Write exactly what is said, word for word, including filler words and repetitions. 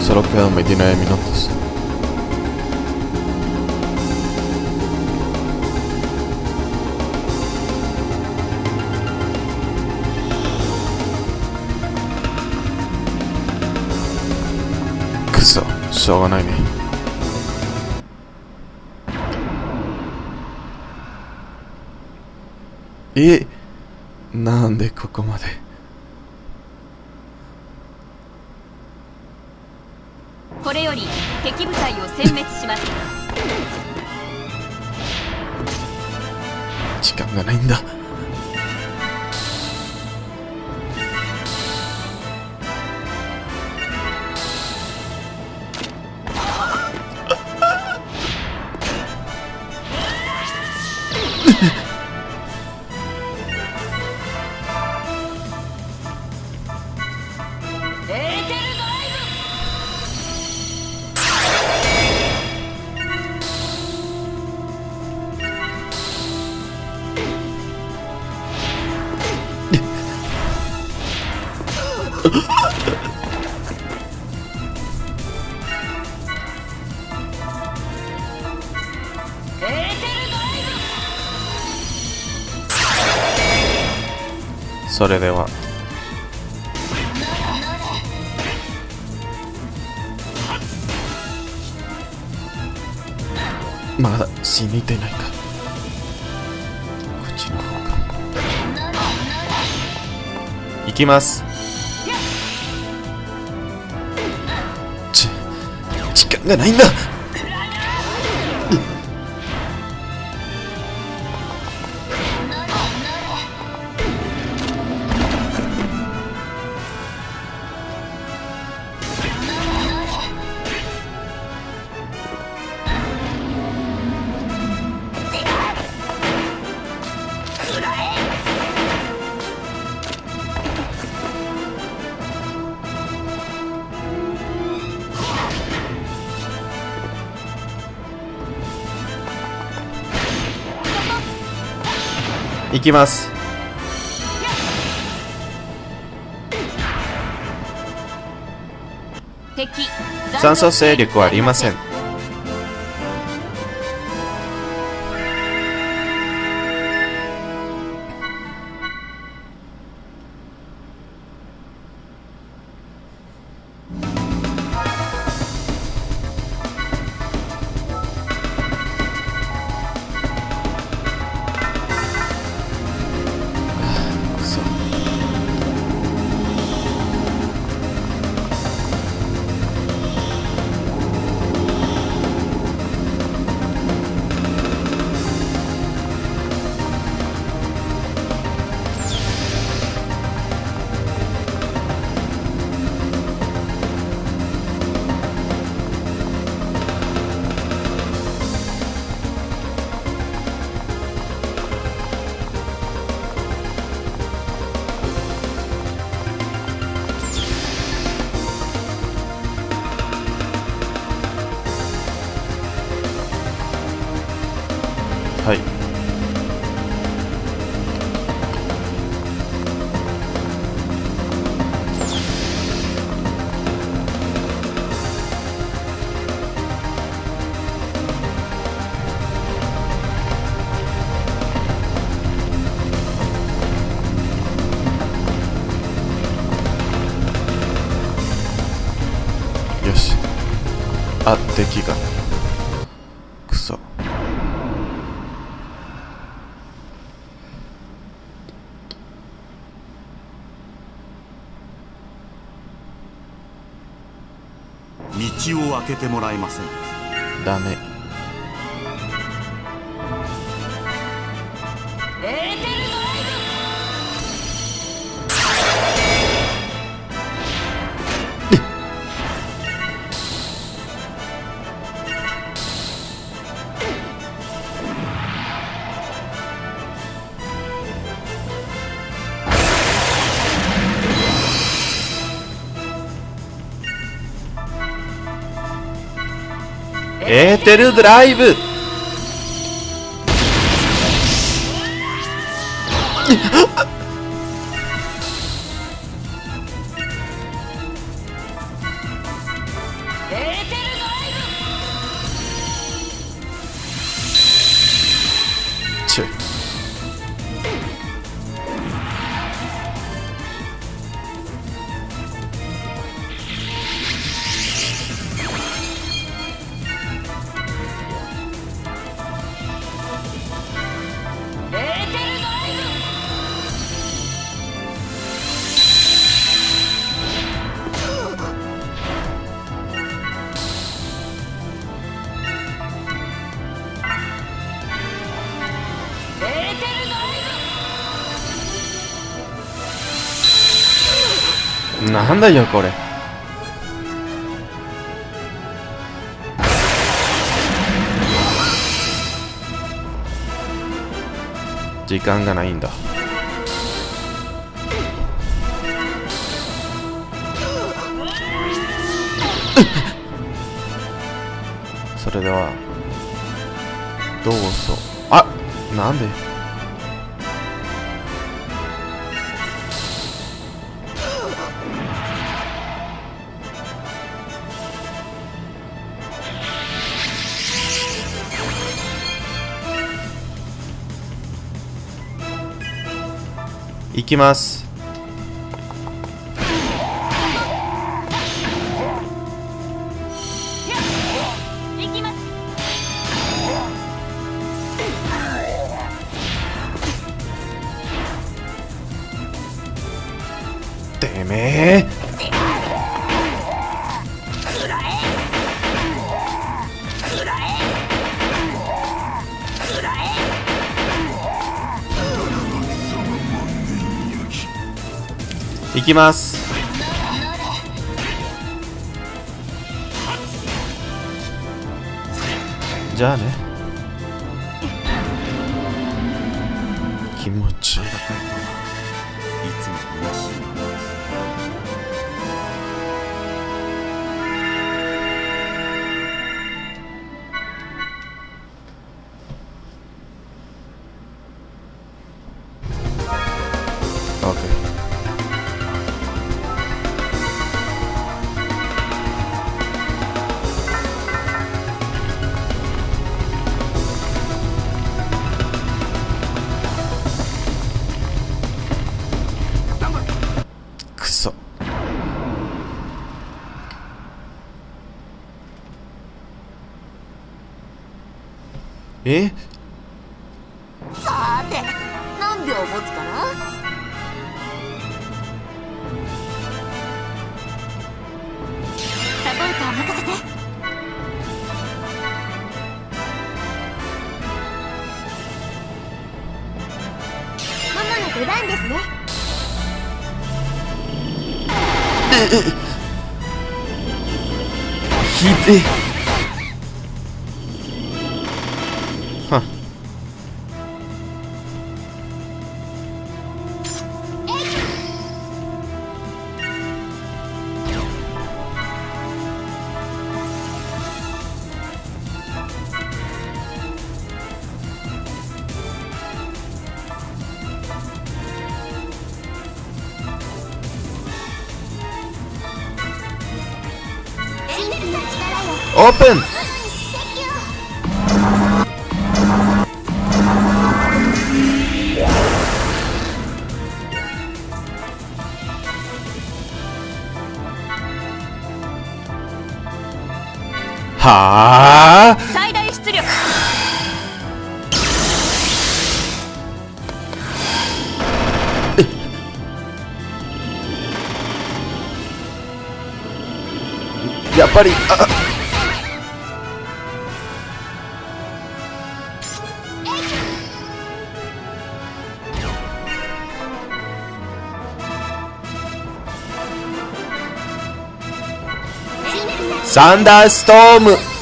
Solo quedan veintinueve minutos.くそ、しょうがないね。え、なんでここまで。 これより敵部隊を殲滅します。 時間がないんだ。それではまだ死にてないか。こっちの方か。行きます。ち時間がないんだ。行きます。酸素勢力はありません。はい。よし。あ、敵が。くそ。 道を開けてもらえません。 ダメ。エーテルドライブ。 ちょいなんだよこれ。時間がないんだ。それではどうぞ。あ、なんで行きます。 行きます。 てめえ。行きます。じゃあね。気持ちいい。 いつも虚しいものです。 オッケー。くそ。え？ さーて、何秒持つかな。 サポーター任せて。 ママの出番ですね。 ひでえ。はっ。オープン。はあ。 最大出力。 やっぱりあサンダーストーム。